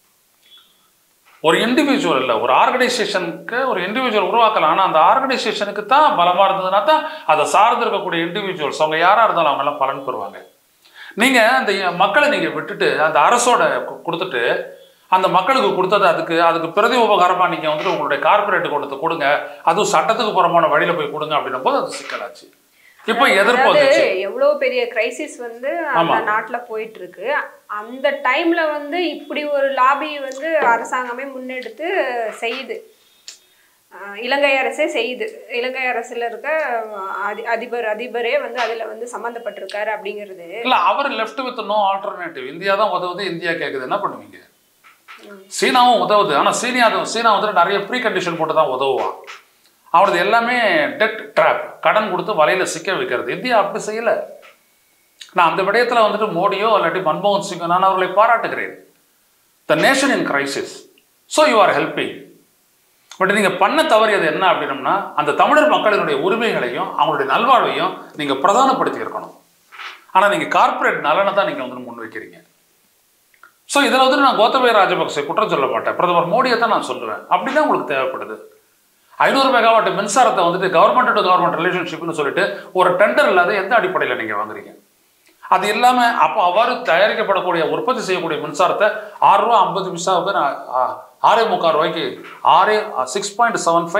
ஒரு இண்டிவிஜுவல் இல்லை, ஒரு ஆர்கனைசேஷனுக்கு ஒரு இண்டிவிஜுவல் உருவாக்கலாம். ஆனால் அந்த ஆர்கனைசேஷனுக்கு தான் பலமாக இருந்ததுன்னா தான் அதை சார்ந்து இருக்கக்கூடிய இண்டிவிஜுவல்ஸ் அவங்க யாராக இருந்தாலும் அவங்கெல்லாம் பலன் பெறுவாங்க. நீங்கள் அந்த மக்களை நீங்கள் விட்டுட்டு அந்த அரசோட கொடுத்துட்டு அந்த மக்களுக்கு கொடுத்தது அதுக்கு பிரதி உபகாரமாக நீங்கள் வந்துட்டு உங்களுடைய கார்பரேட் கொடுங்க, அதுவும் சட்டத்துக்கு புறமான வழியில் போய் கொடுங்க அப்படின்னும் போது அது சிக்கலாச்சு. இப்போ எதிர்ப்பு எவ்வளவு பெரிய கிரைசிஸ் வந்து அந்த நாட்டுல போயிட்டு இருக்கு. அந்த டைம்ல வந்து இப்படி ஒரு லாபி வந்து அரசாங்கமே முன்னெடுத்து செய்யுது, இலங்கை அரசே செய்யுது. இலங்கை அரசுல இருக்க அதிபரே வந்து அதுல வந்து சம்பந்தப்பட்டிருக்காரு அப்படிங்கிறது இல்ல. அவர் left with no alternative. India தான் உதவுது, இந்தியா கேட்குது, என்ன பண்ணுவீங்க? சீனாவும் உதவுது. ஆனா சீனா வந்து நிறைய ப்ரீ கண்டிஷன் போட்டு தான் உதவுவான். அவனது எல்லாமே டெட் ட்ராப், கடன் கொடுத்து வலையில சிக்க வைக்கிறது. இந்தியா அப்படி செய்யல. நான் அந்த விடயத்தில் வந்துட்டு மோடியோ இல்லாட்டி மன்மோகன் சிங்கோ நான் அவர்களை பாராட்டுகிறேன். The nation in crisis, so you are helping. But நீங்கள் பண்ண தவறியது என்ன அப்படின்னம்னா அந்த தமிழர் மக்களினுடைய உரிமைகளையும் அவங்களுடைய நல்வாழ்வையும் நீங்கள் பிரதானப்படுத்தி இருக்கணும். ஆனால் நீங்கள் கார்பரேட் நலனை தான் நீங்கள் வந்து முன்வைக்கிறீங்க. ஸோ இதில் வந்து நான் கோத்தபய ராஜபக்சே குற்றம் சொல்ல மாட்டேன், பிரதமர் மோடியை தான் நான் சொல்லுவேன். அப்படி தான் உங்களுக்கு தேவைப்படுது. 500 மெகாவாட் மின்சாரத்தை வந்துட்டு கவர்மெண்ட் டு கவர்மெண்ட் ரிலேஷன்ஷிப்னு சொல்லிட்டு ஒரு டெண்டர் இல்லாத எந்த அடிப்படையில் நீங்கள் வாங்குறீங்க? அது இல்லாமல் அப்போ அவ்வாறு தயாரிக்கப்படக்கூடிய உற்பத்தி செய்யக்கூடிய மின்சாரத்தை 6 ரூபா 50 பைசாவுக்கு 6.25 ரூபாய்க்கு 6.75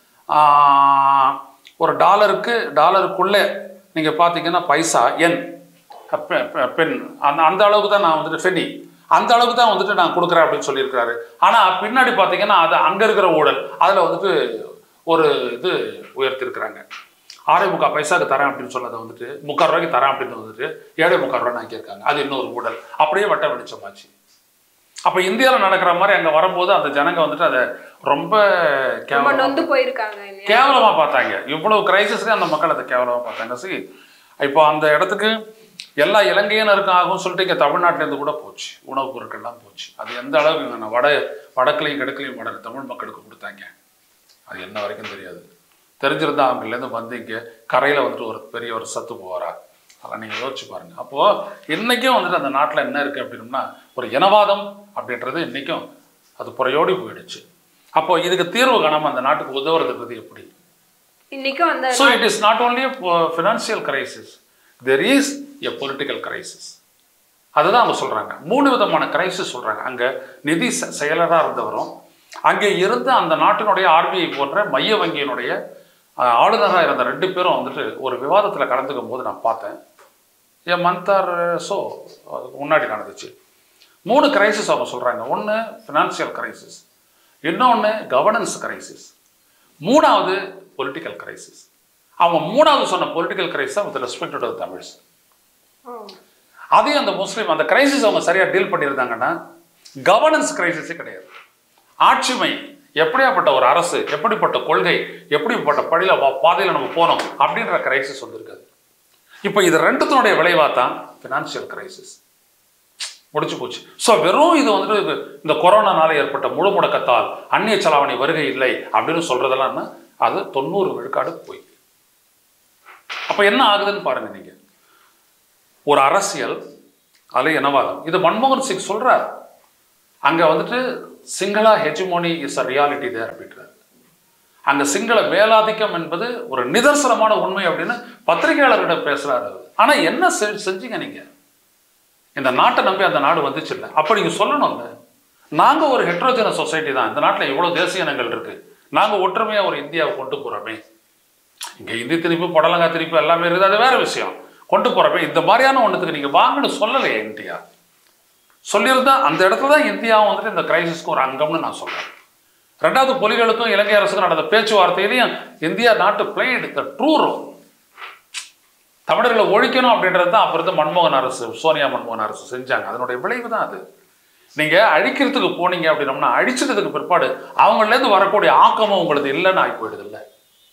ஒரு டாலருக்குள்ளே நீங்கள் பார்த்தீங்கன்னா பைசா என் பென் அந்த அளவுக்கு தான் நான் வந்துட்டு ஃபெனி அந்த அளவுக்கு தான் வந்துட்டு நான் கொடுக்குறேன் அப்படின்னு சொல்லியிருக்கிறாரு. ஆனால் பின்னாடி பார்த்தீங்கன்னா அது அங்கே இருக்கிற ஊழல் அதில் வந்துட்டு ஒரு இது உயர்த்திருக்கிறாங்க. 6.25 பைசாவுக்கு தரேன் அப்படின்னு சொன்னதை வந்துட்டு 3/4 ரூபாய்க்கு தரேன் அப்படின்னு வந்துட்டு 7.25 ரூபான்னு ஆக்கியிருக்காங்க. அது இன்னொரு ஊழல். அப்படியே வட்ட வெளிச்சமாச்சு. அப்போ இந்தியாவில் நடக்கிற மாதிரி அங்கே வரும்போது அந்த ஜனங்க வந்துட்டு அதை ரொம்ப கேவலமாக பார்த்தாங்க. இவ்வளவு கிரைசிஸ்லேயே அந்த மக்கள் அதை கேவலமாக பார்த்தாங்க. சரி, இப்போ அந்த இடத்துக்கு எல்லா இலங்கையினருக்கும் ஆகும் சொல்லிட்டு இங்கே தமிழ்நாட்டிலேருந்து கூட போச்சு, உணவுப் பொருட்கள்லாம் போச்சு. அது எந்த அளவுக்கு நான் வடக்குலையும் கிழக்குலையும் தமிழ் மக்களுக்கு கொடுத்தாங்க அது என்ன வரைக்கும் தெரியாது. தெரிஞ்சிருந்தா அவங்கலேருந்து வந்து இங்கே கரையில் வந்துட்டு ஒரு பெரிய ஒரு சத்து போவாரா? அதெல்லாம் நீங்கள் யோசிச்சு பாருங்கள். அப்போது இன்றைக்கும் வந்துட்டு அந்த நாட்டில் என்ன இருக்குது அப்படின்னா ஒரு இனவாதம் அப்படின்றது இன்றைக்கும் அது புறையோடி போயிடுச்சு. அப்போது இதுக்கு தீர்வு காணாமல் அந்த நாட்டுக்கு உதவுறதுன்றது எப்படி? இன்னைக்கும் அந்த so it is not only financial crisis, there is a political crisis. அதுதான் அவங்க சொல்கிறாங்க. 3 விதமான கிரைசிஸ் சொல்கிறாங்க. அங்கே நிதி செயலராக இருந்தவரும் அங்கே இருந்து அந்த நாட்டினுடைய ஆர்பிஐ போன்ற மைய வங்கியினுடைய ஆளுநராக இருந்த 2 பேரும் வந்துட்டு ஒரு விவாதத்தில் கலந்துக்கும் போது நான் பார்த்தேன். என் மந்தார் ஸோ அதுக்கு முன்னாடி நடந்துச்சு. 3 கிரைசிஸ் அவங்க சொல்கிறாங்க. ஒன்று ஃபினான்சியல் கிரைசிஸ், இன்னொன்று கவர்னன்ஸ் கிரைசிஸ், 3வது பொலிட்டிக்கல் கிரைசிஸ். அவங்க 3வது சொன்ன political crisis with respect to Tamils. அதையும் அந்த முஸ்லீம் அந்த கிரைசிஸ் அவங்க சரியாக டீல் பண்ணியிருந்தாங்கன்னா கவர்னன்ஸ் கிரைசிஸே கிடையாது. ஆட்சிமை எப்படியாப்பட்ட ஒரு அரசு, எப்படிப்பட்ட கொள்கை, எப்படிப்பட்ட பாதையில் நம்ம போனோம் அப்படின்ற கிரைசிஸ் வந்திருக்காது. இப்போ இது 2த்தினுடைய விளைவாக தான் ஃபினான்சியல் கிரைசிஸ் முடிச்சு போச்சு. ஸோ வெறும் இது வந்துட்டு இந்த கொரோனானால ஏற்பட்ட முழு முடக்கத்தால் அந்நிய செலாவணி வருகை இல்லை அப்படின்னு சொல்றதெல்லாம் அது 90 விழுக்காடு போய். அப்போ என்ன ஆகுதுன்னு பாருங்க நீங்க. ஒரு அரசியல் அது இனவாதம். இது மன்மோகன் சிங் சொல்றார். அங்க வந்துட்டு Sinhala hegemony is a reality there அப்படின்றார். அங்க சிங்கள மேலாதிக்கம் என்பது ஒரு நிதர்சனமான உண்மை அப்படின்னு பத்திரிகையாளர்களிடம் பேசுறாரு. ஆனா என்ன செஞ்சீங்க நீங்க? இந்த நாட்டை நம்பி அந்த நாடு வந்துச்சு இல்லை. அப்போ நீங்க சொல்லணும்ல, நாங்க ஒரு ஹெட்ரோஜனஸ் சொசைட்டி தான், இந்த நாட்டில் இவ்வளவு தேசிய இனங்கள் இருக்கு, நாங்க ஒற்றுமையா ஒரு இந்தியாவை கொண்டு போறோமே. இங்க இந்தி திணிப்பு, புடலங்கா திணிப்பு எல்லாமே இருக்குது, அது வேற விஷயம். கொண்டு போறப்ப இந்த மாதிரியான ஒன்றுத்துக்கு நீங்க வாங்கன்னு சொல்லலையே. இந்தியா சொல்லியிருந்தா அந்த இடத்துல தான் இந்தியாவும் வந்துட்டு இந்த கிரைசிஸ்க்கு ஒரு அங்கம்னு நான் சொல்றேன். ரெண்டாவது புலிகளுக்கும் இலங்கை அரசுக்கும் நடந்த பேச்சுவார்த்தையிலையும் இந்தியா நாட்டு பிளேட் த ட்ரூ ரோல். தமிழர்களை ஒழிக்கணும் அப்படின்றது தான் அப்போ இருந்த மன்மோகன் அரசு, சோனியா மன்மோகன் அரசு செஞ்சாங்க. அதனுடைய விளைவு தான் அது. நீங்க அழிக்கிறதுக்கு போனீங்க அப்படின்னம்னா அழிச்சதுக்கு பிற்பாடு அவங்கலேருந்து வரக்கூடிய ஆக்கமும் உங்களுக்கு இல்லைன்னு ஆகி போயிடுது இல்லை.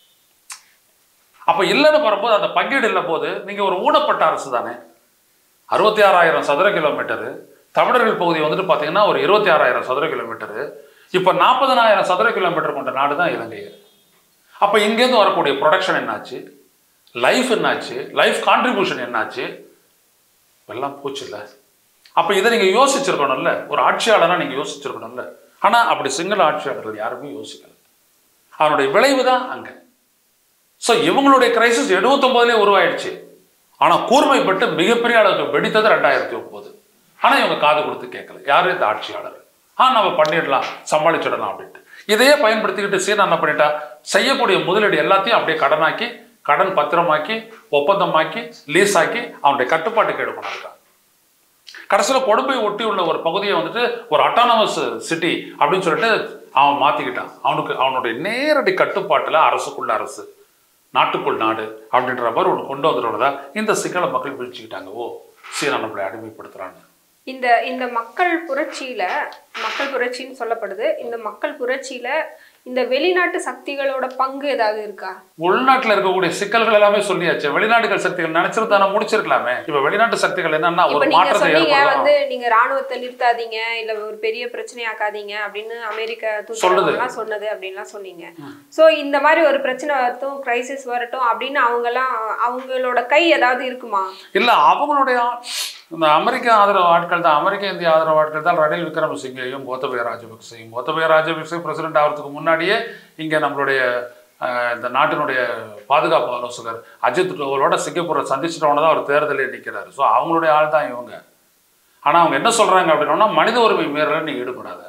அப்ப இல்லைன்னு வரும்போது அந்த பங்கீடு இல்லை போது நீங்க ஒரு ஊனப்பட்ட அரசு தானே. 66,000 சதுர கிலோமீட்டரு, தமிழர்கள் பகுதி வந்துட்டு பார்த்தீங்கன்னா ஒரு 26,000 சதுர கிலோமீட்டரு, இப்போ 40,000 சதுர கிலோமீட்டர் கொண்ட நாடு தான் இலங்கை. அப்போ இங்கேருந்து வரக்கூடிய ப்ரொடக்ஷன் என்னாச்சு, லைஃப் என்னாச்சு, லைஃப் கான்ட்ரிபியூஷன் என்னாச்சு, எல்லாம் போச்சு இல்லை. அப்போ இதை நீங்கள் யோசிச்சிருக்கணும்ல, ஒரு ஆட்சியாளராக நீங்கள் யோசிச்சிருக்கணும்ல. ஆனால் அப்படி சிங்கள ஆட்சியாளர்கள் யாருமே யோசிக்கல. அதனுடைய விளைவு தான் அங்கே. ஸோ இவங்களுடைய கிரைசிஸ் 79லேயே உருவாயிடுச்சு. ஆனால் கூர்மைப்பட்டு மிகப்பெரிய அளவுக்கு வெடித்தது 2009. ஆனால் இவங்க காது கொடுத்து கேட்கல. யாரு? இந்த ஆட்சியாளர். நம்ம பண்ணிடலாம், சமாளிச்சிடலாம் அப்படின்ட்டு இதையே பயன்படுத்திக்கிட்டு சீனா என்ன பண்ணிட்டா, செய்யக்கூடிய முதலீடு எல்லாத்தையும் அப்படியே கடனாக்கி, கடன் பத்திரமாக்கி, ஒப்பந்தமாக்கி, லீஸ் ஆக்கி அவனுடைய கட்டுப்பாட்டுக்கு எடுக்கணும். கடைசியில் கொடுப்பை ஒட்டி உள்ள ஒரு பகுதியை வந்துட்டு ஒரு அட்டானமஸ் சிட்டி அப்படின்னு சொல்லிட்டு அவன் மாற்றிக்கிட்டான். அவனுடைய நேரடி கட்டுப்பாட்டில் அரசுக்குள்ள அரசு, நாட்டுக்குள் நாடு அப்படின்ற மாதிரி ஒன்று கொண்டு வந்துடுறதா இந்த சிங்கள மக்கள் பிரிச்சுக்கிட்டாங்க. ஓ, சீனா நம்மளை அடிமைப்படுத்துறான்னு. இந்த மக்கள் புரட்சின்னு சொல்லப்படுது. இந்த மக்கள் புரட்சியில இந்த வெளிநாட்டு சக்திகளோட பங்கு ஏதாவது இருக்கா? உள்நாட்டில் இருக்கக்கூடிய சிக்கல்கள் எல்லாமே சொல்லியாச்சு. வெளிநாடுகள் சக்திகள் நினைச்சிருந்தா முடிச்சிருக்கலாமே. இப்ப வெளிநாட்டு சக்திகள் என்னன்னா ஒரு மாற்றத்தை வந்து நீங்க ராணுவத்தை நிறுத்தாதீங்க, இல்ல ஒரு பெரிய பிரச்சனையாக்காதீங்க அப்படின்னு அமெரிக்கா தூதரகம் சொன்னது அப்படின்லாம் சொன்னீங்க. சோ இந்த மாதிரி ஒரு பிரச்சனை வரட்டும், கிரைசிஸ் வரட்டும் அப்படின்னு அவங்களோட கை ஏதாவது இருக்குமா? இல்ல, அவங்களுடைய இந்த அமெரிக்க ஆதரவு ஆட்கள் தான், அமெரிக்க இந்திய ஆதரவு ஆட்கள் தான் ரணில் விக்ரமசிங்கேயும் கோத்தபய ராஜபக்சே பிரசிடென்ட் ஆகிறதுக்கு முன்னாடியே இங்கே நம்மளுடைய இந்த நாட்டினுடைய பாதுகாப்பு ஆலோசகர் அஜித் டோவலோட சிங்கப்பூரை சந்திச்சிட்டவன தான் அவர் தேர்தலே நிற்கிறாரு. ஸோ அவங்களுடைய ஆள் தான் இவங்க. ஆனால் அவங்க என்ன சொல்கிறாங்க அப்படின்னா, மனித உரிமை மீறல நீ ஈடுபடாத.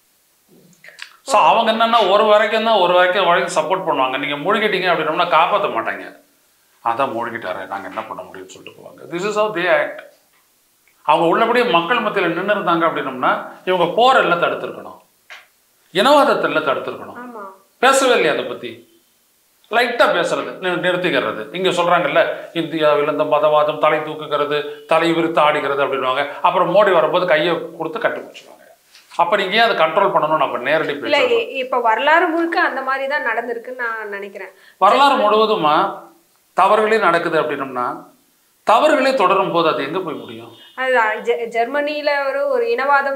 ஸோ அவங்க என்னென்னா ஒரு வரைக்கும் சப்போர்ட் பண்ணுவாங்க. நீங்கள் மூழ்கிட்டீங்க அப்படின்னோம்னா காப்பாற்ற மாட்டாங்க. அதான் மூழ்கிட்டாரு, நாங்கள் என்ன பண்ண முடியும்னு சொல்லிட்டு போவாங்க. This is how they act. அவங்க உள்ளபடியே மக்கள் மத்தியில் நின்று இருந்தாங்க அப்படின்னோம்னா இவங்க போர் எல்லாம் தடுத்திருக்கணும், இனவாதத்தில் தடுத்திருக்கணும். பேசவே இல்லையா அதை பற்றி? லைட்டாக பேசுறது, நிறுத்திக்கிறது. இங்கே சொல்கிறாங்கல்ல, இந்தியாவில் இந்த மதவாதம் தலை தூக்குகிறது, தலை விரித்து ஆடுகிறது அப்படின்வாங்க. அப்புறம் மோடி வரும்போது கையை கொடுத்து கட்டுப்பிடிச்சுவாங்க. அப்போ நீங்கள் ஏன் அதை கண்ட்ரோல் பண்ணணும்னு அப்போ நேரடி பேச. இப்போ வரலாறு முழுக்க அந்த மாதிரி தான் நடந்திருக்குன்னு நான் நினைக்கிறேன். வரலாறு முழுவதுமா தவறுகளே நடக்குது அப்படின்னோம்னா தவறுகளே தொடரும் போது அது எங்க போய் முடியும்? ஜெர்மனியில ஒரு இனவாதம்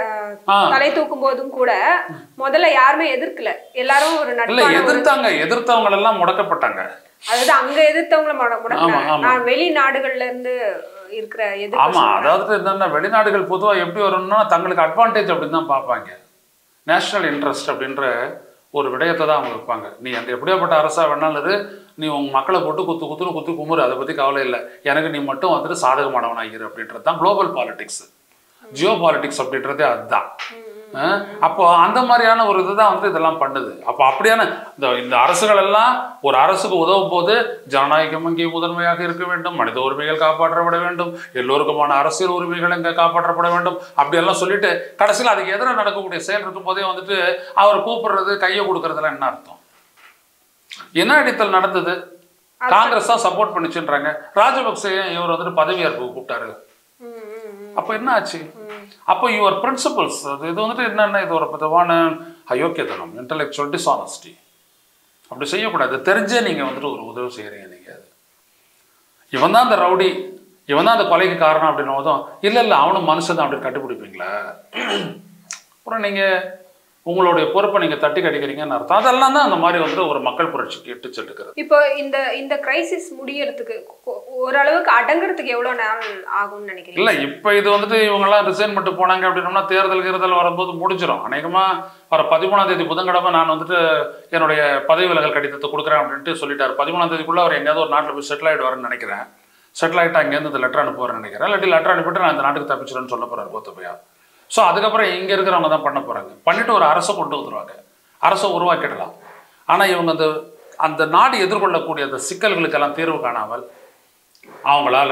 தலை தூக்கும் போதும் கூட முதல்ல யாருமே எதிர்க்கல, எல்லாரும் ஒரு எதிர்த்தவங்க எல்லாம் முடக்கப்பட்டாங்க. அதாவது அங்க எதிர்த்தவங்களை முடக்கினாங்க. வெளிநாடுகள்ல இருந்து இருக்கிற ஆமா, அதாவது என்னன்னா வெளிநாடுகள் பொதுவா எப்படி வரும்னா தங்களுக்கு அட்வான்டேஜ் அப்படின்னு தான் பார்ப்பாங்க. நேஷனல் இன்ட்ரெஸ்ட் அப்படின்ற ஒரு விடயத்தை தான் அவங்க வைப்பாங்க. நீ அந்த எப்படியாப்பட்ட அரசா வேணாலும் நீ உங்கள் மக்களை போட்டு குத்து குமுறு, அதை பற்றி கவலை இல்லை, எனக்கு நீ மட்டும் வந்துட்டு சாதகமானவனாகிரு அப்படின்றது தான் குளோபல் பாலிடிக்ஸ், ஜியோ பாலிடிக்ஸ் அப்படின்றதே அதுதான். அப்போ அந்த மாதிரியான ஒரு இதுதான் வந்து இதெல்லாம் பண்ணுது. அப்போ அப்படியான இந்த அரசுகள் எல்லாம் ஒரு அரசுக்கு உதவும் போது ஜனநாயகம் இங்கே முதன்மையாக இருக்க வேண்டும், மனித உரிமைகள் காப்பாற்றப்பட வேண்டும், எல்லோருக்குமான அரசியல் உரிமைகள் இங்கே காப்பாற்றப்பட வேண்டும் அப்படியெல்லாம் சொல்லிட்டு கடைசியில் அதுக்கு எதிராக நடக்கக்கூடிய செயல் இருக்கும் போதே வந்துட்டு அவர் கூப்பிடுறது கையை கொடுக்கறதுலாம் என்ன அர்த்தம்? என்ன அடித்தல் நடந்தது? காங்கிரஸ் தான் சப்போர்ட் பண்ணிச்சுன்றாங்க. ராஜபக்சே இவர் வந்துட்டு பதவியேற்பு கூப்பிட்டாரு. அப்போ என்ன ஆச்சு? அப்போ யுவர் பிரின்சிபல்ஸ் இது வந்துட்டு என்னென்ன, இது ஒரு பொதுவான அயோக்கியத்தனம், இன்டலெக்சுவல் டிஸ்ஆனஸ்டி. அப்படி செய்யக்கூடாது. தெரிஞ்சே நீங்கள் வந்துட்டு ஒரு உதவி செய்கிறீங்க. நீங்கள் இவன் தான் அந்த ரவுடி, இவன் தான் அந்த கொலைக்கு காரணம் அப்படின்னும் போதும் இல்லை அவனும் மனுஷன் தான் அப்படின்னு கண்டுபிடிப்பீங்களா? அப்புறம் நீங்கள் உங்களுடைய பொறுப்பை நீங்கள் தட்டி கட்டிக்கிறீங்கன்னு அர்த்தம். அதெல்லாம் தான் அந்த மாதிரி வந்துட்டு ஒரு மக்கள் புரட்சிக்கு இட்டு செல்லுகிறது. இப்போ இந்த கிரைசிஸ் முடியறதுக்கு ஓரளவுக்கு அடங்குறதுக்கு எவ்வளோ நேரம் ஆகும்னு நினைக்கிறீங்க? இல்லை, இப்போ இது வந்துட்டு இவங்கெல்லாம் ரிசைன் பண்ணிட்டு போனாங்க அப்படின்னோம்னா தேர்தல் வரும்போது முடிஞ்சிடும். அநேகமாக வர 13ஆம் தேதி புதன்கிழமை நான் வந்துட்டு என்னுடைய பதவி விலகல் கடிதத்தை கொடுக்குறேன் அப்படின்ட்டு சொல்லிட்டார். 13ஆம் தேதிக்குள்ளே அவர் எங்கேயாவது ஒரு நாட்டில் போய் செட்டில் ஆகிடுவாருன்னு நினைக்கிறேன். செட்டில் ஆகிட்டு அங்கேருந்து இந்த லெட்டர் அனுப்புவார்னு நினைக்கிறேன். இல்லாட்டி லெட்டர் அனுப்பிட்டு நான் இந்த நாட்டுக்கு தப்பிச்சிடுறேன்னு சொல்ல போகிறார் கோத்தபயா. ஸோ அதுக்கப்புறம் இங்கே இருக்கிறவங்க தான் பண்ண போகிறாங்க. பண்ணிவிட்டு ஒரு அரசை கொண்டு வந்துடுவாங்க, அரசை உருவாக்கிடலாம். ஆனால் இவங்க அந்த நாடு எதிர்கொள்ளக்கூடிய அந்த சிக்கல்களுக்கெல்லாம் தீர்வு காணாமல் அவங்களால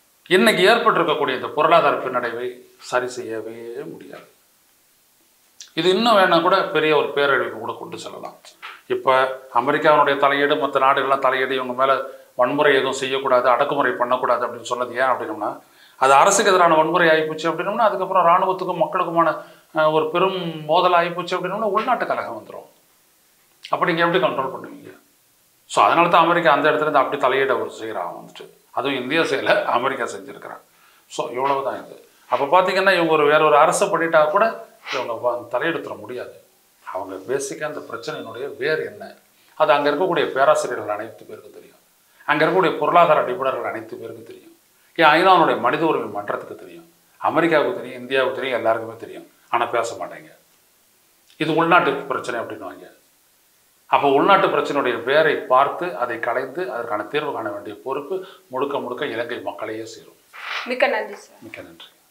இன்னைக்கு ஏற்பட்டிருக்கக்கூடிய இந்த பொருளாதார பின்னடைவை சரி செய்யவே முடியாது. இது இன்னும் வேணா கூட பெரிய ஒரு பேரழிவுக்கு கூட கொண்டு செல்லலாம். இப்போ அமெரிக்காவினுடைய தலையீடு, மற்ற நாடுகள்லாம் தலையீடு, இவங்க மேலே வன்முறை எதுவும் செய்யக்கூடாது, அடக்குமுறை பண்ணக்கூடாது அப்படின்னு சொன்னது ஏன் அப்படின்னோம்னா, அது அரசுக்கு எதிரான வன்முறை ஆகிப்போச்சு அப்படின்னோம்னா, அதுக்கப்புறம் இராணுவத்துக்கும் மக்களுக்குமான ஒரு பெரும் மோதல் ஆகிப்போச்சு அப்படின்னோம்னா உள்நாட்டு கலகம் வந்துடும். அப்போ நீங்கள் எப்படி கண்ட்ரோல் பண்ணுவீங்க? ஸோ அதனால தான் அமெரிக்கா அந்த இடத்துலேருந்து அப்படி தலையீட ஒரு செய்கிறான் வந்துட்டு. அதுவும் இந்தியா செய்யலை, அமெரிக்கா செஞ்சுருக்கிறான். ஸோ இவ்வளவு தான் இது. அப்போ பார்த்தீங்கன்னா இவங்க வேற ஒரு அரசை பண்ணிட்டா கூட இவங்க தலையெடுத்துட முடியாது. அவங்க பேசிக்காக அந்த பிரச்சனையினுடைய வேர் என்ன, அது அங்கே இருக்கக்கூடிய பேராசிரியர்கள் அனைத்து பேருக்கு தெரியும், அங்கே இருக்கக்கூடிய பொருளாதார நிபுணர்கள் அனைத்து பேருக்கு தெரியும், ஏன் ஐநாவுடைய மனித உரிமை மன்றத்துக்கு தெரியும், அமெரிக்காவுக்கு தெரியும், இந்தியாவுக்கு தெரியும், எல்லாருக்குமே தெரியும். ஆனால் பேச மாட்டேங்க. இது உள்நாட்டு பிரச்சனை அப்படின்வாங்க. அப்போ உள்நாட்டு பிரச்சனையுடைய வேரை பார்த்து அதை கலைந்து அதற்கான தீர்வு காண வேண்டிய பொறுப்பு முழுக்க முழுக்க இலங்கை மக்களையே சேரும். மிக்க நன்றி சார். மிக்க நன்றி.